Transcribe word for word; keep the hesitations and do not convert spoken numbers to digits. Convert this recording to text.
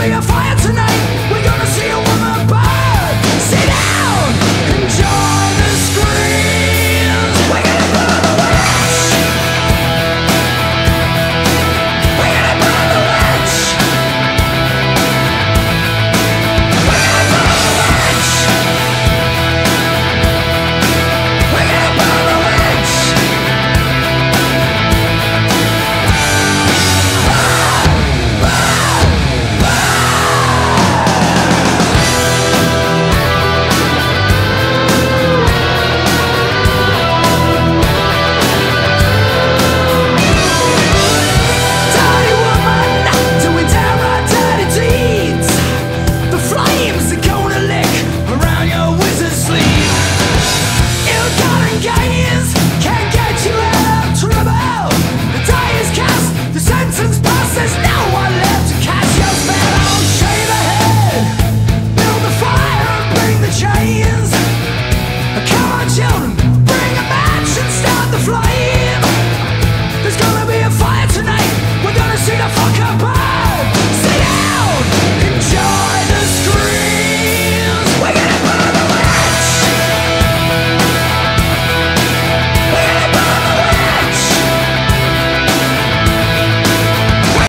be a fire tonight. We're gonna see a woman burn. Sit down, enjoy the screams. We're gonna burn the witch. We're gonna burn the witch. We're gonna burn the witch. We're gonna burn the witch. Dirty woman, doing downright dirty deeds. The flames are gonna lick around your wizard sleeve. Ill-gotten gains can't get you out of trouble. The die is cast, the sentence passed. There's no one left to catch your spell. Oh, shave a head, build the fire and bring the chains. Come on, children.